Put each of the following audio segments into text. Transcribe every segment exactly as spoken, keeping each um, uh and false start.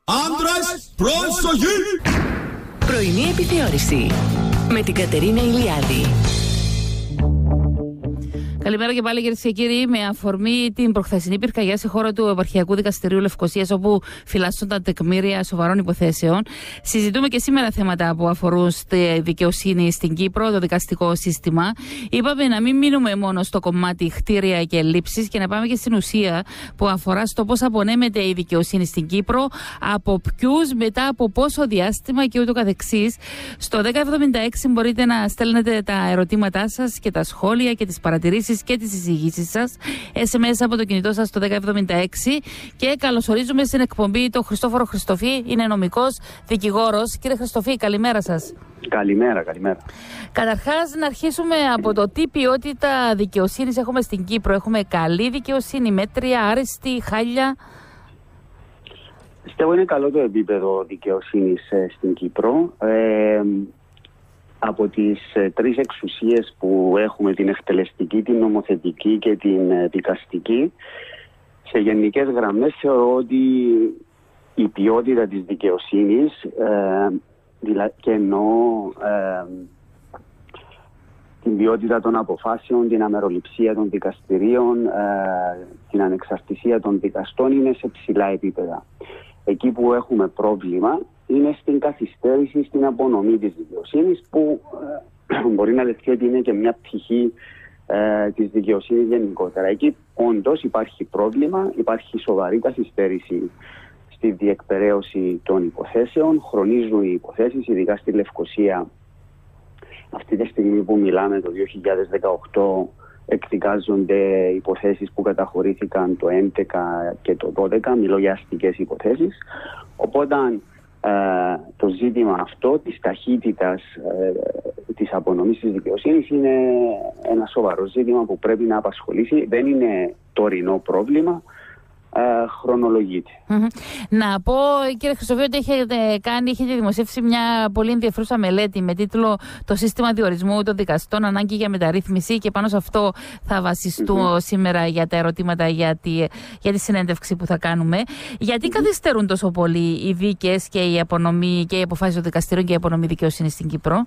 Άντρες, προσοχή! Πρωινή επιθεώρηση με την Κατερίνα Ηλιάδη. Καλημέρα και πάλι, κυρίες και κύριοι. Με αφορμή την προχθεσινή πυρκαγιά σε χώρο του Επαρχιακού Δικαστηρίου Λευκωσίας, όπου φυλάσσονταν τεκμήρια σοβαρών υποθέσεων, συζητούμε και σήμερα θέματα που αφορούν στη δικαιοσύνη στην Κύπρο, το δικαστικό σύστημα. Είπαμε να μην μείνουμε μόνο στο κομμάτι χτίρια και λήψεις και να πάμε και στην ουσία που αφορά στο πώς απονέμεται η δικαιοσύνη στην Κύπρο, από ποιους, μετά από πόσο διάστημα και ούτω καθεξής. Στο δέκα εβδομήντα έξι μπορείτε να στέλνετε τα ερωτήματά σας και τα σχόλια και τις παρατηρήσεις και τις εισηγήσεις σας, ες εμ ες από το κινητό σας στο δέκα εβδομήντα έξι, και καλωσορίζουμε στην εκπομπή τον Χριστόφορο Χριστοφή, είναι νομικός δικηγόρος. Κύριε Χριστοφή, καλημέρα σας. Καλημέρα, καλημέρα. Καταρχάς, να αρχίσουμε από το τι ποιότητα δικαιοσύνης έχουμε στην Κύπρο. Έχουμε καλή δικαιοσύνη, μέτρια, άρεστη, χάλια? Πιστεύω είναι καλό το επίπεδο δικαιοσύνης ε, στην Κύπρο. Ε, Από τις ε, τρεις εξουσίες που έχουμε, την εκτελεστική, την νομοθετική και την ε, δικαστική, σε γενικές γραμμές θεωρώ ότι η ποιότητα της δικαιοσύνης, ε, δηλα, και εννοώ ε, την ποιότητα των αποφάσεων, την αμεροληψία των δικαστηρίων, ε, την ανεξαρτησία των δικαστών, είναι σε ψηλά επίπεδα. Εκεί που έχουμε πρόβλημα είναι στην καθυστέρηση, στην απονομή της δικαιοσύνης, που ε, μπορεί να λεχθεί ότι είναι και μια πτυχή ε, της δικαιοσύνης γενικότερα. Εκεί όντως υπάρχει πρόβλημα, υπάρχει σοβαρή καθυστέρηση στη διεκπεραίωση των υποθέσεων, χρονίζουν οι υποθέσεις, ειδικά στη Λευκωσία. Αυτή τη στιγμή που μιλάμε, το δύο χιλιάδες δεκαοκτώ, εκδικάζονται υποθέσεις που καταχωρήθηκαν το έντεκα και το δώδεκα, μιλώ για αστικές υποθέσεις. Οπότε ε, το ζήτημα αυτό της ταχύτητας ε, της απονομής της δικαιοσύνης είναι ένα σοβαρό ζήτημα που πρέπει να απασχολήσει. Δεν είναι τωρινό πρόβλημα. Uh, χρονολογείται. Mm-hmm. Να πω, κύριε Χριστοφή, ότι έχετε κάνει, έχετε δημοσιεύσει μια πολύ ενδιαφέρουσα μελέτη με τίτλο «Το σύστημα διορισμού των δικαστών, ανάγκη για μεταρρύθμιση», και πάνω σε αυτό θα βασιστώ mm-hmm. σήμερα για τα ερωτήματα για τη, για τη συνέντευξη που θα κάνουμε. Γιατί mm-hmm. καθυστερούν τόσο πολύ οι δίκες και η απονομή και οι αποφάσεις των δικαστηρίων και η απονομή δικαιοσύνη στην Κύπρο?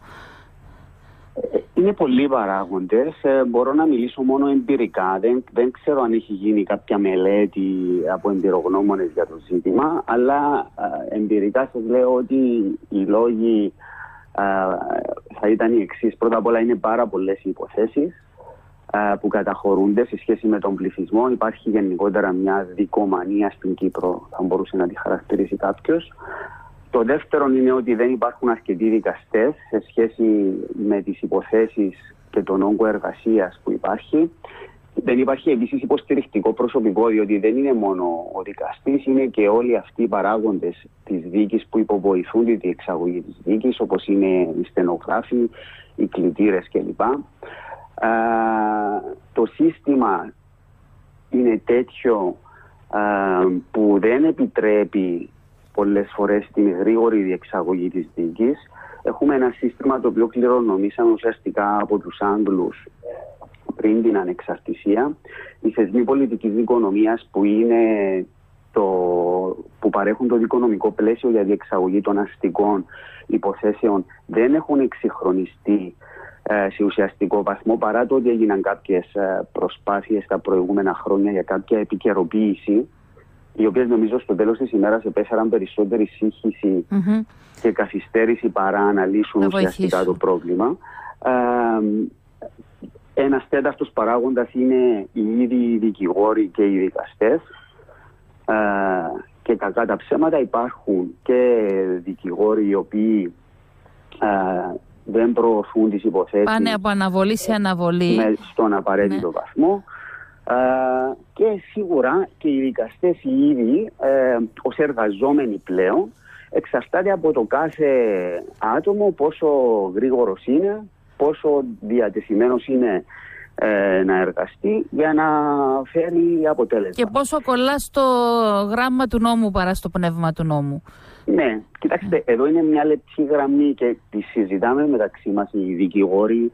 Είναι πολλοί παράγοντες. Ε, μπορώ να μιλήσω μόνο εμπειρικά. Δεν, δεν ξέρω αν έχει γίνει κάποια μελέτη από εμπειρογνώμονες για το ζήτημα, αλλά ε, εμπειρικά σας λέω ότι οι λόγοι ε, θα ήταν οι εξής. Πρώτα απ' όλα, είναι πάρα πολλές οι υποθέσεις ε, που καταχωρούνται σε σχέση με τον πληθυσμό. Υπάρχει γενικότερα μια δικομανία στην Κύπρο, θα μπορούσε να τη χαρακτηρίσει κάποιος. Το δεύτερο είναι ότι δεν υπάρχουν αρκετοί δικαστές σε σχέση με τις υποθέσεις και τον όγκο εργασίας που υπάρχει. Δεν υπάρχει επίσης υποστηρικτικό προσωπικό, διότι δεν είναι μόνο ο δικαστής, είναι και όλοι αυτοί οι παράγοντες της δίκης που υποβοηθούν τη διεξαγωγή της δίκης, όπως είναι οι στενογράφοι, οι κλητήρες κλπ. Α, το σύστημα είναι τέτοιο α, που δεν επιτρέπει πολλές φορές την γρήγορη διεξαγωγή της δίκης. Έχουμε ένα σύστημα το οποίο κληρονομήσαμε ουσιαστικά από τους Άγγλους πριν την ανεξαρτησία. Οι θεσμοί πολιτικής δικονομίας που, είναι το, που παρέχουν το δικονομικό πλαίσιο για διεξαγωγή των αστικών υποθέσεων δεν έχουν εξυγχρονιστεί ε, σε ουσιαστικό βαθμό, παρά το ότι έγιναν κάποιες ε, προσπάθειες τα προηγούμενα χρόνια για κάποια επικαιροποίηση, οι οποίες νομίζω στο τέλος της ημέρας επέφεραν περισσότερη σύγχυση mm-hmm. και καθυστέρηση παρά να λύσουν να ουσιαστικά το πρόβλημα. Ε, ένας τέταρτος παράγοντας είναι οι ίδιοι δικηγόροι και οι δικαστές. Ε, και κακά τα ψέματα, υπάρχουν και δικηγόροι οι οποίοι ε, δεν προωθούν τις υποθέσεις. Πάνε από αναβολή σε αναβολή. Με, στον απαραίτητο ναι. βαθμό. Uh, και σίγουρα και οι δικαστές οι ίδιοι ε, ως εργαζόμενοι πλέον εξαρτάται από το κάθε άτομο πόσο γρήγορος είναι, πόσο διατεθειμένος είναι ε, να εργαστεί για να φέρνει αποτέλεσμα. Και πόσο κολλά στο γράμμα του νόμου παρά στο πνεύμα του νόμου. Ναι, κοιτάξτε, εδώ είναι μια λεπτή γραμμή και τη συζητάμε μεταξύ μας οι δικηγόροι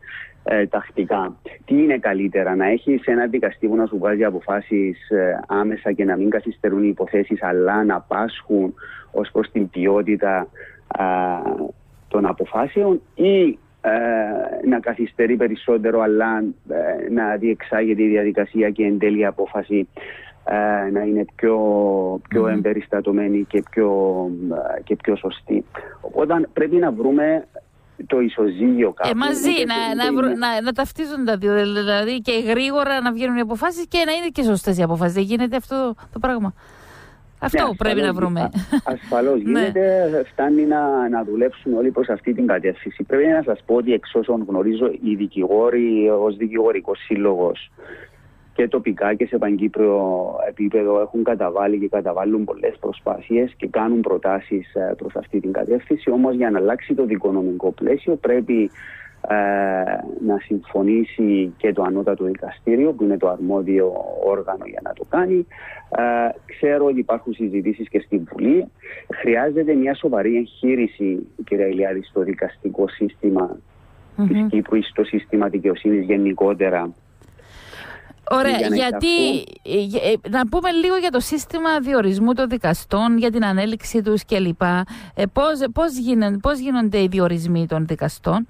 ε, τακτικά. Τι είναι καλύτερα, να έχεις ένα δικαστή που να σου βγάζει αποφάσεις ε, άμεσα και να μην καθυστερούν οι υποθέσεις, αλλά να πάσχουν ως προς την ποιότητα ε, των αποφάσεων, ή ε, να καθυστερεί περισσότερο αλλά ε, να διεξάγεται η διαδικασία και εν τέλει η απόφαση ε, να είναι πιο, πιο mm. εμπεριστατωμένη και πιο, ε, και πιο σωστή. Οπότε πρέπει να βρούμε το ισοζύγιο κάπου. Ε, μαζί, να, να, να, να, να ταυτίζουν τα δύο, δηλαδή και γρήγορα να βγαίνουν οι αποφάσεις και να είναι και σωστές οι αποφάσεις. Δεν γίνεται αυτό το πράγμα. Αυτό ναι, πρέπει να βρούμε. Ασφαλώς γίνεται, φτάνει να, να δουλέψουν όλοι προς αυτή την κατεύθυνση. Πρέπει να σας πω ότι εξ όσων γνωρίζω, οι δικηγόροι ως δικηγορικός σύλλογος και τοπικά και σε παγκύπριο επίπεδο έχουν καταβάλει και καταβάλουν πολλές προσπάθειες και κάνουν προτάσεις προς αυτή την κατεύθυνση. Όμως για να αλλάξει το δικονομικό πλαίσιο πρέπει ε, να συμφωνήσει και το ανώτατο δικαστήριο, που είναι το αρμόδιο όργανο για να το κάνει. Ε, ξέρω ότι υπάρχουν συζητήσεις και στην Βουλή. Χρειάζεται μια σοβαρή εγχείρηση, κυρία Ηλιάδη, στο δικαστικό σύστημα mm-hmm. της Κύπρου ή στο σύστημα δικαιοσύνης γενικότερα. Ωραία, για γιατί ε, να πούμε λίγο για το σύστημα διορισμού των δικαστών, για την ανέλυξη τους κλπ. Ε, πώς, πώς, γίνον, πώς γίνονται οι διορισμοί των δικαστών?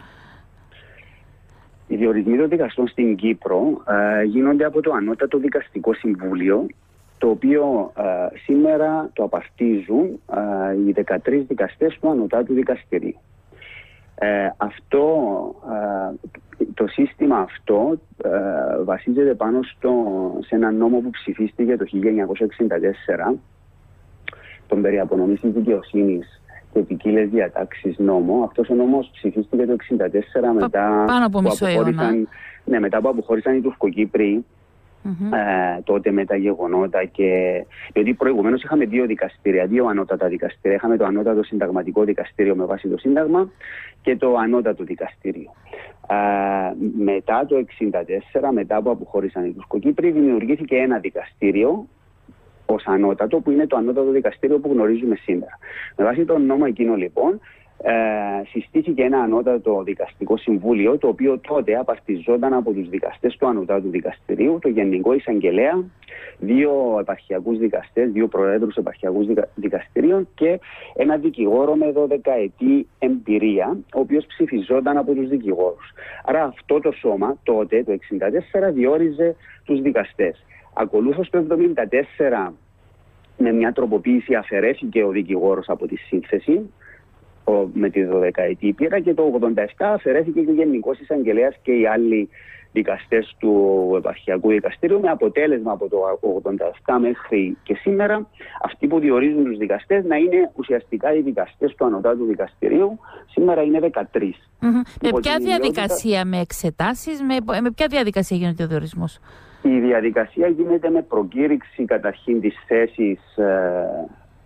Οι διορισμοί των δικαστών στην Κύπρο ε, γίνονται από το Ανώτατο Δικαστικό Συμβούλιο, το οποίο ε, σήμερα το απαρτίζουν ε, οι δεκατρείς δικαστές του Ανωτάτου Δικαστηρίου. Ε, αυτό, ε, το σύστημα αυτό ε, βασίζεται πάνω στο, σε ένα νόμο που ψηφίστηκε το χίλια εννιακόσια εξήντα τέσσερα, τον περί απονομής της δικαιοσύνης και ποικίλες διατάξεις νόμο. Αυτός ο νόμος ψηφίστηκε το εξήντα τέσσερα μετά, πάνω από που μισό αποχώρησαν, ναι, μετά που αποχώρησαν οι Τουρκοκύπροι. Mm-hmm. Ε, τότε με τα γεγονότα και... διότι προηγουμένως είχαμε δύο δικαστήρια, δύο ανώτατα δικαστήρια. Είχαμε το Ανώτατο Συνταγματικό Δικαστήριο με βάση το Σύνταγμα και το Ανώτατο Δικαστήριο. Ε, μετά το εξήντα τέσσερα, μετά που αποχώρησαν οι Τουρκοκύπροι, δημιουργήθηκε ένα δικαστήριο ως ανώτατο, που είναι το Ανώτατο Δικαστήριο που γνωρίζουμε σήμερα. Με βάση τον νόμο εκείνο λοιπόν, Ε, συστήθηκε ένα ανώτατο δικαστικό συμβούλιο, το οποίο τότε απαρτιζόταν από τους δικαστές του Ανωτάτου Δικαστηρίου, το Γενικό Εισαγγελέα, δύο επαρχιακούς δικαστές, δύο προέδρους επαρχιακούς δικα, δικαστηρίων και ένα δικηγόρο με δωδεκαετή εμπειρία, ο οποίος ψηφιζόταν από τους δικηγόρους. Άρα αυτό το σώμα τότε, το εξήντα τέσσερα, διόριζε τους δικαστές. Ακολούθως το εβδομήντα τέσσερα, με μια τροποποίηση, αφαιρέθηκε ο δικηγόρος από τη σύνθεση με τη δωδεκαετή πείρα και το ογδόντα επτά αφαιρέθηκε και ο Γενικός Εισαγγελέας και οι άλλοι δικαστές του Επαρχιακού Δικαστήριου, με αποτέλεσμα από το ογδόντα επτά μέχρι και σήμερα αυτοί που διορίζουν τους δικαστές να είναι ουσιαστικά οι δικαστές του Ανωτάτου Δικαστηρίου. Σήμερα είναι δεκατρείς. Mm-hmm. Με ποια διαδικασία, με εξετάσεις, με, με ποια διαδικασία γίνεται ο διορισμός? Η διαδικασία γίνεται με προκήρυξη καταρχήν της θέσης ε,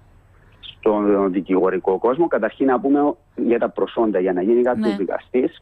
στον δικηγορικό κόσμο. Καταρχήν να πούμε για τα προσόντα. Για να γίνει κάποιος ναι. δικαστής,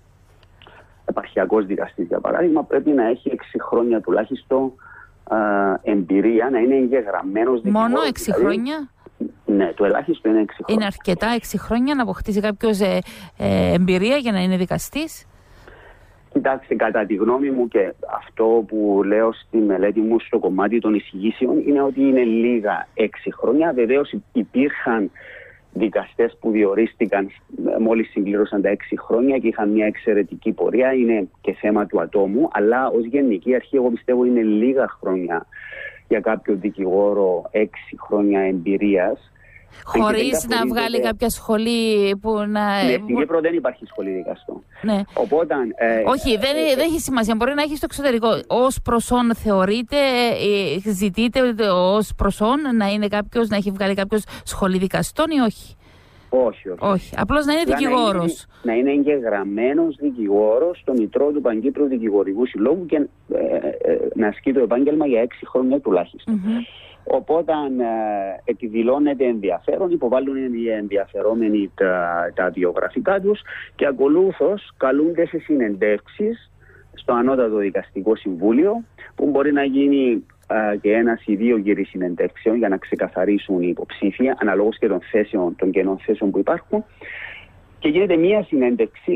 επαρχιακός δικαστής για παράδειγμα, πρέπει να έχει έξι χρόνια τουλάχιστον ε, εμπειρία, να είναι εγγεγραμμένος δικηγόρος. Μόνο έξι δηλαδή, χρόνια? Ναι, το ελάχιστο είναι έξι χρόνια. Είναι αρκετά έξι χρόνια να αποκτήσει κάποιος ε, ε, εμπειρία για να είναι δικαστής? Κοιτάξτε, κατά τη γνώμη μου και αυτό που λέω στη μελέτη μου στο κομμάτι των εισηγήσεων είναι ότι είναι λίγα έξι χρόνια. Βεβαίως υπήρχαν δικαστές που διορίστηκαν μόλις συμπλήρωσαν τα έξι χρόνια και είχαν μια εξαιρετική πορεία. Είναι και θέμα του ατόμου, αλλά ως γενική αρχή εγώ πιστεύω είναι λίγα χρόνια για κάποιο δικηγόρο, έξι χρόνια εμπειρίας. Χωρίς να βγάλει κάποια σχολή που να... Ναι, στην Κύπρο δεν υπάρχει σχολή δικαστών. Ναι. Οπότε, ε, όχι, δεν, ε, δεν έχει σημασία. Μπορεί να έχει στο εξωτερικό. Ως προσόν θεωρείται, ε, ζητείται ως προσόν να είναι κάποιος, να έχει βγάλει κάποιος σχολή δικαστών ή όχι? Όχι, όχι. όχι. Απλώς να είναι δικηγόρος. Να είναι, να είναι εγγεγραμμένος δικηγόρος στο Μητρό του Παγκύπριου Δικηγορικού Συλλόγου και ε, ε, να ασκεί το επάγγελμα για έξι χρόνια τουλάχιστον. Mm-hmm. Οπότε ε, εκδηλώνεται ενδιαφέρον, υποβάλλουν οι ενδιαφερόμενοι τα, τα βιογραφικά τους και ακολούθως καλούνται σε συνεντεύξεις στο Ανώτατο Δικαστικό Συμβούλιο, που μπορεί να γίνει ε, και ένας ή δύο γύροι συνεντεύξεων για να ξεκαθαρίσουν οι υποψήφοι αναλόγως και των θέσεων, των κενών θέσεων που υπάρχουν, και γίνεται μία συνέντευξη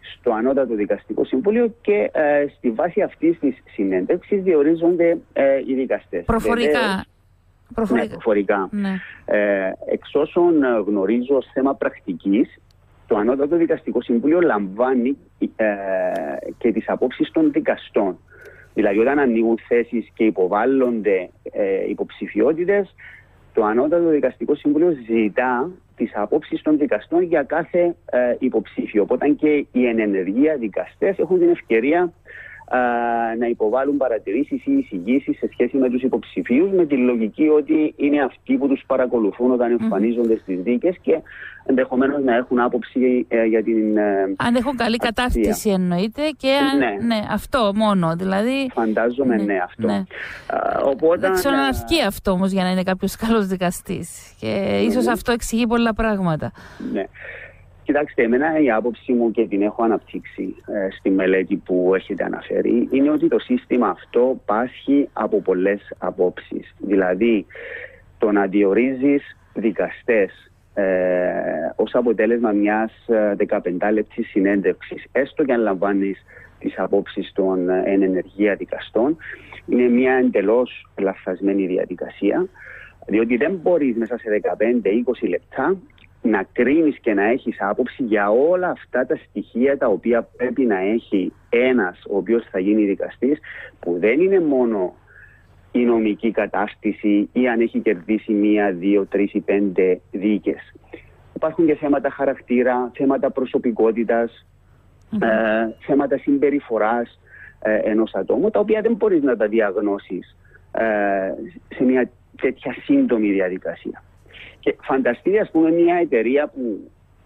στο Ανώτατο Δικαστικό Συμβούλιο και ε, στη βάση αυτής της συνέντευξης διορίζονται ε, οι δικαστές. Προφορικά. Βεβαίως, προφορικά. Ναι, προφορικά. Ναι. Ε, εξ όσων γνωρίζω ως θέμα πρακτικής, το Ανώτατο Δικαστικό Συμβούλιο λαμβάνει ε, και τις απόψεις των δικαστών. Δηλαδή, όταν ανοίγουν θέσεις και υποβάλλονται ε, υποψηφιότητες, το Ανώτατο Δικαστικό Συμβούλιο ζητά τις απόψεις των δικαστών για κάθε ε, υποψήφιο. Οπότε και οι ενενεργεία δικαστές έχουν την ευκαιρία ε, να υποβάλουν παρατηρήσεις ή εισηγήσεις σε σχέση με τους υποψηφίους, με τη λογική ότι είναι αυτοί που τους παρακολουθούν όταν εμφανίζονται στις δίκες και ενδεχομένως να έχουν άποψη ε, για την. Ε, αν έχουν καλή αξία. κατάσταση εννοείται και αν. Ναι. Ναι, αυτό μόνο. Δηλαδή. Φαντάζομαι, ναι, ναι αυτό. Ναι. Α, οπότε, δεν ξέρω αν αρκεί αυτό όμως για να είναι κάποιος καλός δικαστής. Και ναι, ίσως ναι. αυτό εξηγεί πολλά πράγματα. Ναι. Κοιτάξτε, εμένα η άποψή μου και την έχω αναπτύξει ε, στη μελέτη που έχετε αναφέρει είναι ότι το σύστημα αυτό πάσχει από πολλές απόψεις. Δηλαδή, το να διορίζεις δικαστές ε, ως αποτέλεσμα μιας δεκαπεντάλεπτης συνέντευξης, έστω και αν λαμβάνεις τις απόψεις των εν ενεργεία δικαστών, είναι μια εντελώς λαθασμένη διαδικασία, διότι δεν μπορείς μέσα σε δεκαπέντε με είκοσι λεπτά να κρίνεις και να έχεις άποψη για όλα αυτά τα στοιχεία τα οποία πρέπει να έχει ένας ο οποίος θα γίνει δικαστής, που δεν είναι μόνο η νομική κατάσταση ή αν έχει κερδίσει μία, δύο, τρεις ή πέντε δίκες. Υπάρχουν και θέματα χαρακτήρα, θέματα προσωπικότητας, mm-hmm. ε, θέματα συμπεριφοράς ε, ενός ατόμου, τα οποία δεν μπορείς να τα διαγνώσεις ε, σε μια τέτοια σύντομη διαδικασία. Και φανταστείτε, ας πούμε, μια εταιρεία που,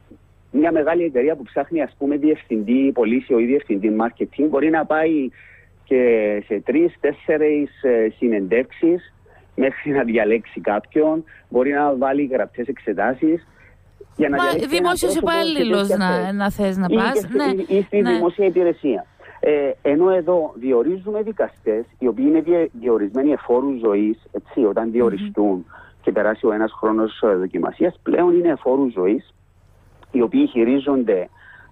μια μεγάλη εταιρεία που ψάχνει, ας πούμε, διευθυντή πωλήσεων ή διευθυντή marketing, μπορεί να πάει και σε τρεις, τέσσερις ε, συνεντεύξεις μέχρι να διαλέξει κάποιον, μπορεί να βάλει γραπτές εξετάσεις. Για να Μα δημόσιος υπάλληλος να, να θες να πας. Ή, ναι, ή, ή στη ναι. δημόσια υπηρεσία. Ε, ενώ εδώ διορίζουμε δικαστές οι οποίοι είναι διορισμένοι εφόρου ζωής, έτσι, όταν διοριστούν mm-hmm. και περάσει ο ένας χρόνος δοκιμασίας, πλέον είναι εφόρου ζωής, οι οποίοι χειρίζονται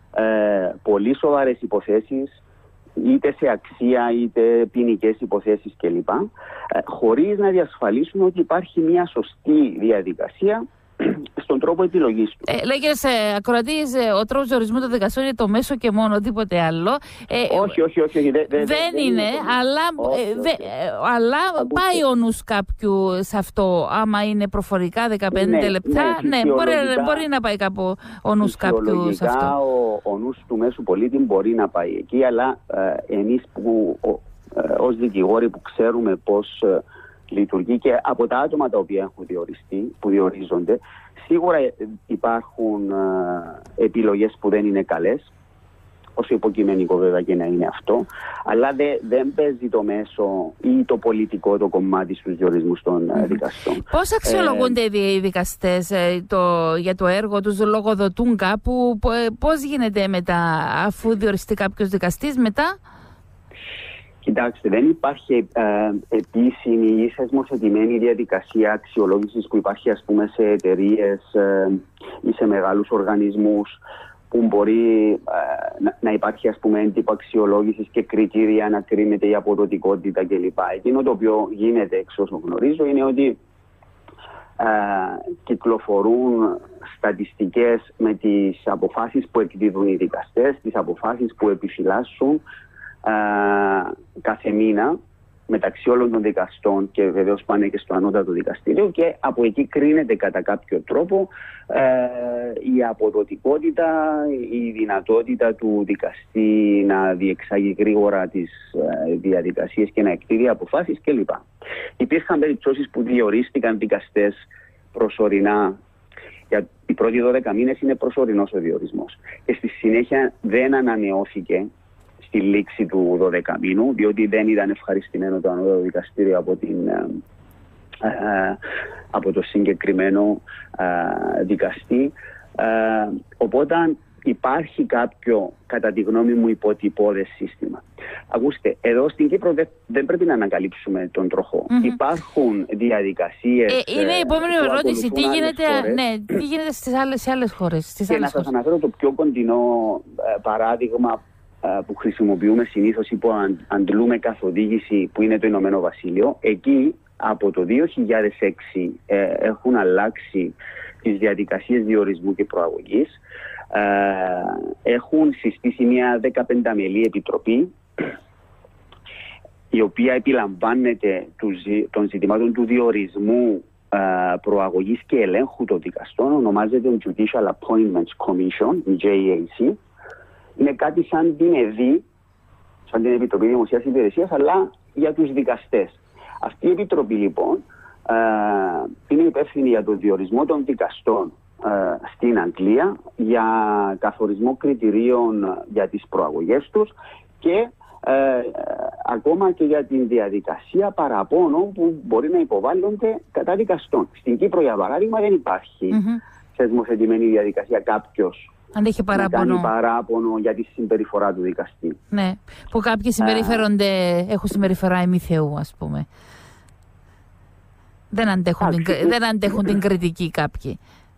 ε, πολύ σοβαρές υποθέσεις, είτε σε αξία είτε ποινικές υποθέσεις κλπ. Ε, χωρίς να διασφαλίσουμε ότι υπάρχει μια σωστή διαδικασία στον τρόπο επιλογής του. Ε, λέγες, ε, ακροατής, ε, ο τρόπος ορισμού των δικαστών είναι το μέσο και μόνο, τίποτε άλλο. Ε, όχι, όχι, όχι. όχι δε, δε, δεν, δεν είναι, είναι αλλά, όχι, ε, δε, όχι. αλλά πάει ο νους κάποιου σε αυτό, άμα είναι προφορικά δεκαπέντε ναι, λεπτά. Ναι, ναι μπορεί, μπορεί να πάει κάπου ο νους κάποιου σε αυτό. Ο, ο νους του μέσου πολίτη μπορεί να πάει εκεί, αλλά ε, εμείς που, ο, ε, ως δικηγόροι που ξέρουμε πώς ε, λειτουργεί και από τα άτομα τα οποία έχουν διοριστεί, που διορίζονται, σίγουρα υπάρχουν ε, επιλογές που δεν είναι καλές, όσο υποκειμενικό βέβαια και να είναι αυτό, αλλά δε, δεν παίζει το μέσο ή το πολιτικό το κομμάτι στους διορισμούς των mm-hmm. δικαστών. Πώς αξιολογούνται ε, οι δικαστές ε, το, για το έργο τους, λογοδοτούν κάπου, πώς γίνεται μετά, αφού διοριστεί κάποιος δικαστής μετά? Κοιτάξτε, δεν υπάρχει ε, επίσημη ή θεσμοθετημένη διαδικασία αξιολόγησης που υπάρχει, ας πούμε, σε εταιρείες ε, ή σε μεγάλους οργανισμούς, που μπορεί ε, να, να υπάρχει, ας πούμε, έντυπο αξιολόγησης και κριτήρια να κρίνεται η αποδοτικότητα κλπ. Εκείνο το οποίο γίνεται, εξ όσων γνωρίζω, είναι ότι ε, κυκλοφορούν στατιστικές με τις αποφάσεις που εκδίδουν οι δικαστές, τις αποφάσεις που επιφυλάσσουν Uh, κάθε μήνα μεταξύ όλων των δικαστών, και βεβαίως πάνε και στο ανώτατο δικαστήριο, και από εκεί κρίνεται κατά κάποιο τρόπο uh, η αποδοτικότητα, η δυνατότητα του δικαστή να διεξάγει γρήγορα τις uh, διαδικασίες και να εκδίδει αποφάσεις κλπ. Υπήρχαν περιπτώσεις που διορίστηκαν δικαστές προσωρινά. Για οι πρώτοι δώδεκα μήνες είναι προσωρινός ο διορισμός και στη συνέχεια δεν ανανεώθηκε στη λήξη του δώδεκα μήνου, διότι δεν ήταν ευχαριστημένο το ανώτατο δικαστήριο από, την, ε, ε, από το συγκεκριμένο ε, δικαστή. Ε, οπότε υπάρχει κάποιο, κατά τη γνώμη μου, υποτυπώδες σύστημα. Ακούστε, εδώ στην Κύπρο δεν, δεν πρέπει να ανακαλύψουμε τον τροχό. Mm-hmm. Υπάρχουν διαδικασίες. Ε, είναι η επόμενη ερώτηση. Τι γίνεται, ναι, τι γίνεται στις άλλες, σε άλλες χώρες. Στις και άλλες να σας αναφέρω το πιο κοντινό ε, παράδειγμα ε, που χρησιμοποιούμε συνήθως ή που αν, αντλούμε καθοδήγηση, που είναι το Ηνωμένο Βασίλειο. Εκεί από το δύο χιλιάδες έξι ε, έχουν αλλάξει τις διαδικασίες διορισμού και προαγωγής. Ε, έχουν συστήσει μια δεκαπενταμελή επιτροπή η οποία επιλαμβάνεται των ζητημάτων του διορισμού, ε, προαγωγής και ελέγχου των δικαστών. Ονομάζεται Judicial Appointments Commission, τζέι έι σι. Είναι κάτι σαν την ΕΔΗ, σαν την Επιτροπή Δημοσίας Υπηρεσίας, αλλά για τους δικαστές. Αυτή η επιτροπή λοιπόν ε, είναι υπεύθυνη για τον διορισμό των δικαστών ε, στην Αγγλία, για καθορισμό κριτηρίων για τις προαγωγές τους και ε, ακόμα και για την διαδικασία παραπώνων που μπορεί να υποβάλλονται κατά δικαστών. Στην Κύπρο, για παράδειγμα, δεν υπάρχει mm-hmm. θεσμοθετημένη διαδικασία κάποιος αν έχει παράπονο. Να κάνει παράπονο για τη συμπεριφορά του δικαστή. Ναι, που κάποιοι συμπεριφέρονται, uh, έχουν συμπεριφορά ημιθεού, ας πούμε. Δεν αντέχουν, την, δεν αντέχουν την κριτική κάποιοι.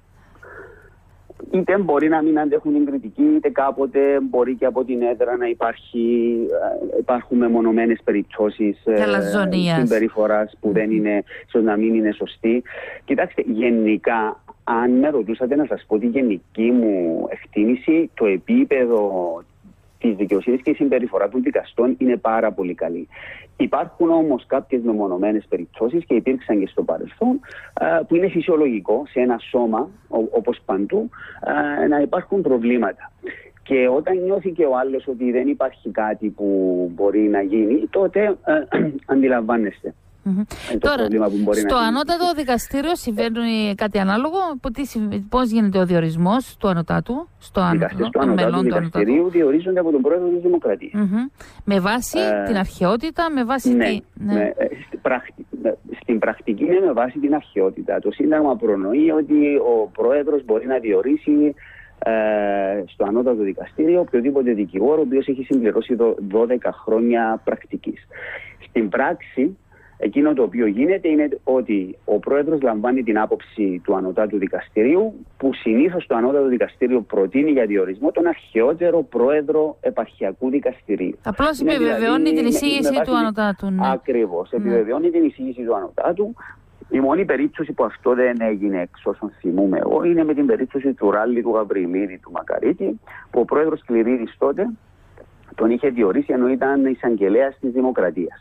Είτε μπορεί να μην αντέχουν την κριτική, είτε κάποτε μπορεί και από την έδρα να υπάρχει, υπάρχουν μεμονωμένες περιπτώσεις συμπεριφοράς που mm. δεν είναι, ίσως να μην είναι σωστή. Κοιτάξτε, γενικά, αν με ρωτούσατε να σας πω τη γενική μου εκτίμηση, το επίπεδο της δικαιοσύνης και η συμπεριφορά των δικαστών είναι πάρα πολύ καλή. Υπάρχουν όμως κάποιες μεμονωμένες περιπτώσεις και υπήρξαν και στο παρελθόν που είναι φυσιολογικό σε ένα σώμα, όπως παντού, να υπάρχουν προβλήματα. Και όταν νιώθει και ο άλλος ότι δεν υπάρχει κάτι που μπορεί να γίνει, τότε αντιλαμβάνεστε. Mm-hmm. Τώρα, στο ανώτατο δικαστήριο συμβαίνει κάτι ανάλογο? Πώς γίνεται ο διορισμός του ανωτάτου? Οι δικαστές του ανωτάτου δικαστηρίου διορίζονται από τον πρόεδρο της Δημοκρατίας. Mm-hmm. Με βάση ε, την αρχαιότητα, με βάση ναι, τη... ναι. Με, στην, πρακτι, στην πρακτική είναι με βάση την αρχαιότητα. Το Σύνταγμα προνοεί ότι ο πρόεδρος μπορεί να διορίσει ε, στο ανώτατο δικαστήριο οποιοδήποτε δικηγόρο ο οποίος έχει συμπληρώσει δώδεκα χρόνια πρακτικής. Στην πράξη, εκείνο το οποίο γίνεται είναι ότι ο πρόεδρος λαμβάνει την άποψη του ανώτατου δικαστηρίου, που συνήθως το ανώτατο δικαστήριο προτείνει για διορισμό τον αρχαιότερο πρόεδρο επαρχιακού δικαστηρίου. Απλώς επιβεβαιώνει δηλαδή την εισήγηση του ανωτάτου. Ναι. Ακριβώς, ναι. επιβεβαιώνει την εισήγηση του ανωτάτου. Η μόνη περίπτωση που αυτό δεν έγινε, εξ όσων θυμούμαι εγώ, είναι με την περίπτωση του Ράλι, του Γαβριλίδη, του Μακαρίτη, που ο πρόεδρος Κληρίδης τότε τον είχε διορίσει ενώ ήταν εισαγγελέας της Δημοκρατίας.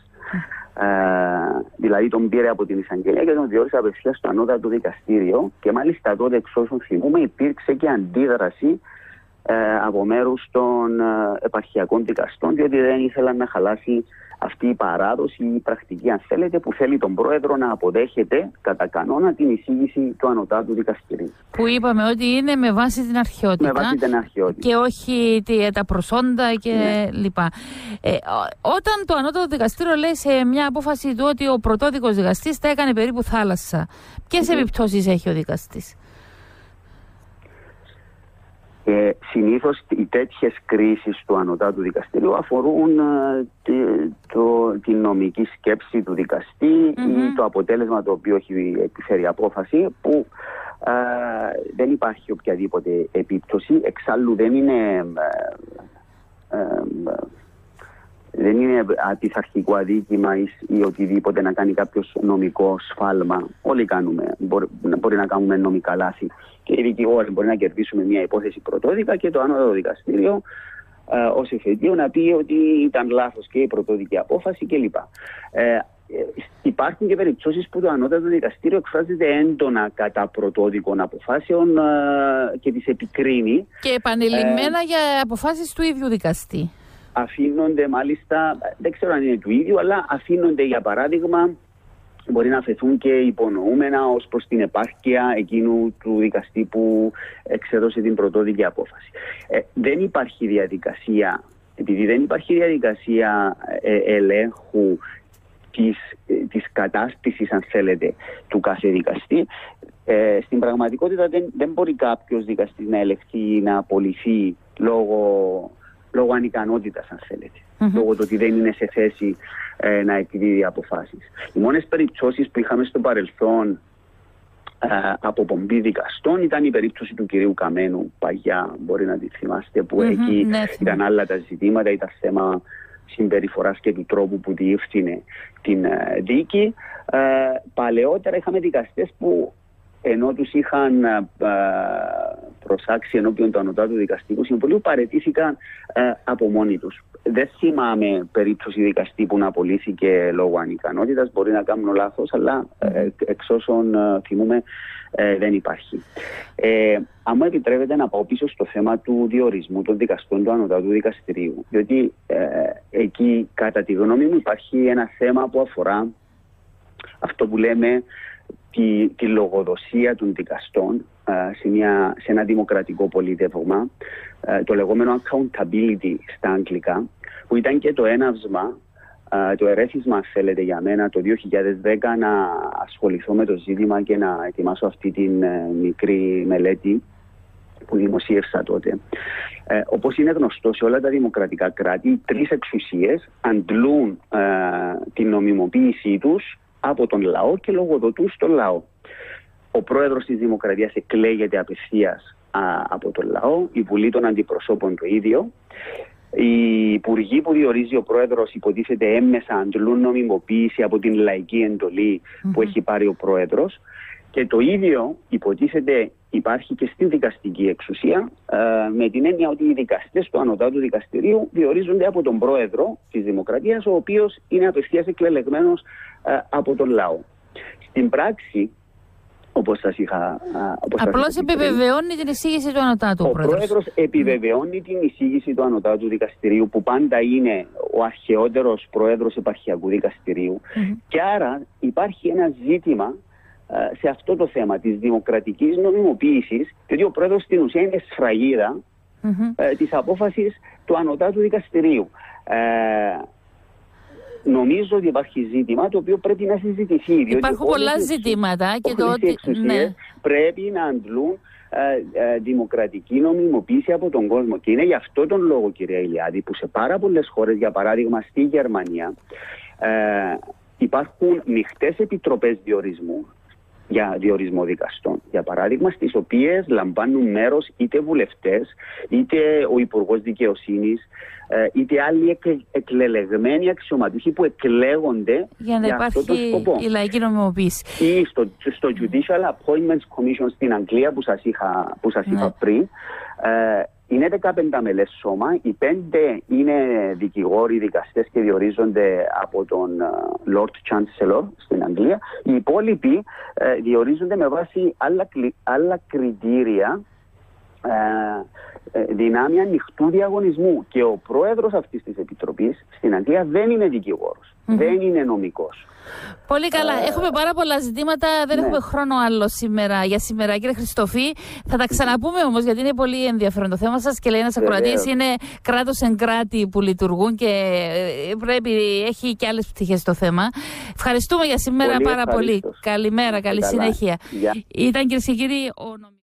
Uh, δηλαδή τον πήρε από την εισαγγελία και τον διόρισε απευθείας στο ανώτατο δικαστήριο, και μάλιστα τότε, εξ όσων θυμούμε, υπήρξε και αντίδραση uh, από μέρους των uh, επαρχιακών δικαστών, διότι δεν ήθελαν να χαλάσει αυτή η παράδοση, η πρακτική, αν θέλετε, που θέλει τον πρόεδρο να αποδέχεται κατά κανόνα την εισήγηση του ανωτάτου δικαστηρίου. Που είπαμε ότι είναι με βάση την αρχαιότητα. Με βάση την αρχαιότητα. Και όχι τα προσόντα και ναι. λοιπά. Ε, όταν το ανώτατο δικαστήριο λέει σε μια απόφαση του ότι ο πρωτόδικος δικαστής τα έκανε περίπου θάλασσα, ποιες mm-hmm. επιπτώσεις έχει ο δικαστής? Ε, συνήθως οι τέτοιες κρίσεις του ανωτάτου δικαστηρίου αφορούν ε, τη, το, την νομική σκέψη του δικαστή mm-hmm. ή το αποτέλεσμα το οποίο έχει επιφέρει απόφαση, που ε, δεν υπάρχει οποιαδήποτε επίπτωση. Εξάλλου δεν είναι ε, ε, δεν είναι αντιθαρχικό αδίκημα ή, ή οτιδήποτε να κάνει κάποιος νομικό σφάλμα. Όλοι κάνουμε, μπορεί, μπορεί να κάνουμε νομικά λάθη. Και οι δικηγόροι μπορεί να κερδίσουμε μια υπόθεση πρωτόδικα και το ανώτατο δικαστήριο ε, ως εφετείο να πει ότι ήταν λάθος και η πρωτόδικη απόφαση κλπ. Ε, υπάρχουν και περιπτώσεις που το ανώτατο δικαστήριο εκφράζεται έντονα κατά πρωτόδικων αποφάσεων ε, και τις επικρίνει. Και επανειλημμένα ε, για αποφάσεις του ίδιου δικαστή. Αφήνονται μάλιστα, δεν ξέρω αν είναι του ίδιου, αλλά αφήνονται για παράδειγμα, μπορεί να αφαιθούν και υπονοούμενα ως προς την επάρκεια εκείνου του δικαστή που εξέδωσε την πρωτόδικη απόφαση. Ε, δεν υπάρχει διαδικασία, επειδή δεν υπάρχει διαδικασία ε, ελέγχου της, ε, της κατάστασης, αν θέλετε, του κάθε δικαστή, ε, στην πραγματικότητα δεν, δεν μπορεί κάποιος δικαστής να ελεγχθεί ή να απολυθεί λόγω... λόγω ανικανότητας, αν θέλετε. mm-hmm. λόγω του ότι δεν είναι σε θέση ε, να εκδίδει αποφάσεις. Οι μόνες περιπτώσεις που είχαμε στο παρελθόν ε, από πομπή δικαστών ήταν η περίπτωση του κυρίου Καμένου παγιά, μπορεί να τη θυμάστε, που mm-hmm, εκεί ναι, ήταν άλλα τα ζητήματα, ήταν θέμα συμπεριφοράς και του τρόπου που διεύθυνε την ε, δίκη. Ε, παλαιότερα είχαμε δικαστές που ενώ τους είχαν ε, προσάξει ενώπιον του Ανωτάτου Δικαστικού Συμβουλίου, παραιτήθηκαν ε, από μόνοι τους. Δεν θυμάμαι περίπτωση δικαστή που να απολύθηκε λόγω ανικανότητας, μπορεί να κάνω λάθος, αλλά ε, εξ όσων ε, θυμούμε ε, δεν υπάρχει. Ε, αν μου επιτρέπετε να πάω πίσω στο θέμα του διορισμού των δικαστών του Ανωτάτου Δικαστηρίου, διότι ε, εκεί κατά τη γνώμη μου υπάρχει ένα θέμα που αφορά αυτό που λέμε τη, τη λογοδοσία των δικαστών σε, μια, σε ένα δημοκρατικό πολίτευμα, το λεγόμενο accountability στα αγγλικά, που ήταν και το έναυσμα, το ερέθισμα, θέλετε, για μένα το δύο χιλιάδες δέκα να ασχοληθώ με το ζήτημα και να ετοιμάσω αυτή την μικρή μελέτη που δημοσίευσα τότε. Ε, όπως είναι γνωστό σε όλα τα δημοκρατικά κράτη, οι τρεις εξουσίες αντλούν ε, την νομιμοποίησή τους από τον λαό και λογοδοτούν στον λαό. Ο πρόεδρος της Δημοκρατίας εκλέγεται απευθείας α, από τον λαό, η Βουλή των Αντιπροσώπων το ίδιο. Οι υπουργοί που διορίζει ο πρόεδρος υποτίθεται έμμεσα αντλούν νομιμοποίηση από την λαϊκή εντολή mm-hmm. που έχει πάρει ο πρόεδρος. Και το ίδιο υποτίθεται υπάρχει και στην δικαστική εξουσία, ε, με την έννοια ότι οι δικαστές του Ανωτάτου Δικαστηρίου διορίζονται από τον πρόεδρο της Δημοκρατίας, ο οποίος είναι απευθείας εκλεγμένος ε, από τον λαό. Στην πράξη, όπως σας είχα... Όπως Απλώς σας επιβεβαιώνει την εισήγηση του Ανωτάτου. Ο πρόεδρος, πρόεδρος επιβεβαιώνει mm. την εισήγηση του Ανωτάτου Δικαστηρίου, που πάντα είναι ο αρχαιότερος πρόεδρος επαρχιακού δικαστηρίου. Mm. Και άρα υπάρχει ένα ζήτημα σε αυτό το θέμα της δημοκρατικής νομιμοποίησης, γιατί ο πρόεδρος στην ουσία είναι σφραγίδα mm-hmm. ε, της απόφασης του Ανωτάτου Δικαστηρίου. Ε, νομίζω ότι υπάρχει ζήτημα το οποίο πρέπει να συζητηθεί. Υπάρχουν πολλά τις, ζητήματα και το ότι ναι. πρέπει να αντλούν ε, ε, δημοκρατική νομιμοποίηση από τον κόσμο. Και είναι γι' αυτό τον λόγο, κυρία Ηλιάδη, που σε πάρα πολλές χώρες, για παράδειγμα στη Γερμανία, ε, υπάρχουν μειχτές επιτροπές διορισμού για διορισμό δικαστών, για παράδειγμα, στις οποίες λαμβάνουν μέρος είτε βουλευτές, είτε ο Υπουργός Δικαιοσύνης, είτε άλλοι εκ, εκλελεγμένοι αξιωματούχοι που εκλέγονται για να για υπάρχει αυτό το σκοπό. Η λαϊκή νομιμοποίηση. Ή στο, στο Judicial Appointments Commission στην Αγγλία που σας είχα, που σας ναι. είπα πριν, ε, είναι δεκαπέντε μελές σώμα, οι πέντε είναι δικηγόροι, δικαστές και διορίζονται από τον uh, Lord Chancellor στην Αγγλία. Οι υπόλοιποι uh, διορίζονται με βάση άλλα, άλλα κριτήρια uh, δυνάμει ανοιχτού διαγωνισμού. Και ο πρόεδρος αυτής της επιτροπής στην Αγγλία δεν είναι δικηγόρος, mm-hmm. δεν είναι νομικός. Πολύ καλά. Uh, έχουμε πάρα πολλά ζητήματα. Δεν ναι. έχουμε χρόνο άλλο σήμερα για σήμερα. Κύριε Χριστοφή, θα τα ξαναπούμε όμως, γιατί είναι πολύ ενδιαφέρον το θέμα σας και λέει ένας ακροατής, είναι κράτος εν κράτη που λειτουργούν και πρέπει, έχει και άλλες πτυχές το θέμα. Ευχαριστούμε για σήμερα πολύ πάρα πολύ. Καλημέρα, καλή καλά. συνέχεια. Yeah. Ήταν, κυρίες και κύριοι, ο